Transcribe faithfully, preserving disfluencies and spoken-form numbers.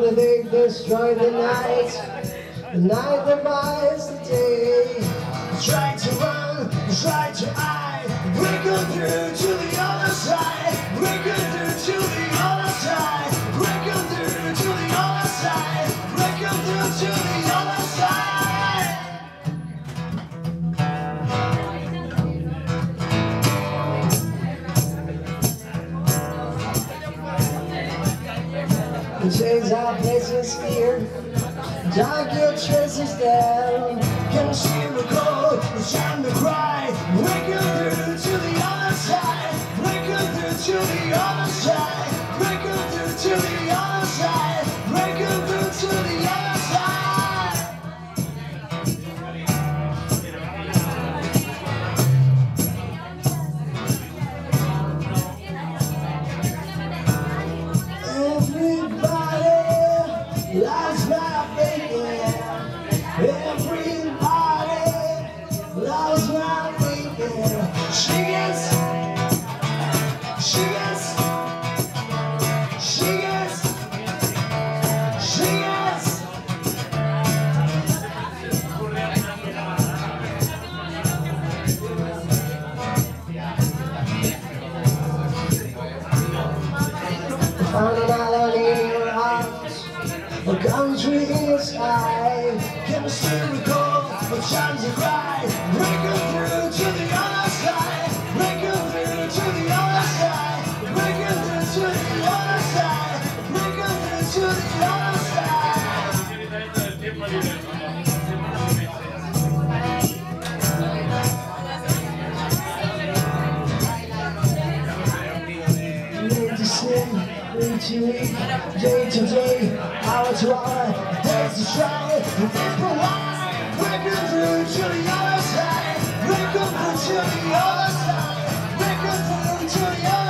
Together they destroy the night. The night divides the day. Try to run, try to hide. Break on through to the other side. Break on through to the other side. Break on through to the other side. Break on through to the other side. The chains are places here. Dark your traces down. Can you see the cold? It's time to cry. Break on through to the other side. Break on through to the other side. Break on through to the other side. Break on through to the other side. Everybody loves my baby. Everybody loves my baby. She gets, she gets, she gets, she gets. Found an island in your arms, a country in the sky. Can you still recall the times you cried? Break on through to the other side. Break on through to the other side. Break on through to the other side. Break on through to the other side. Need to sing, need to eat, day to day, hour to hour, days to try, and people lie. Break on through to the other side. Break on through to the other side. Break on through to the other side.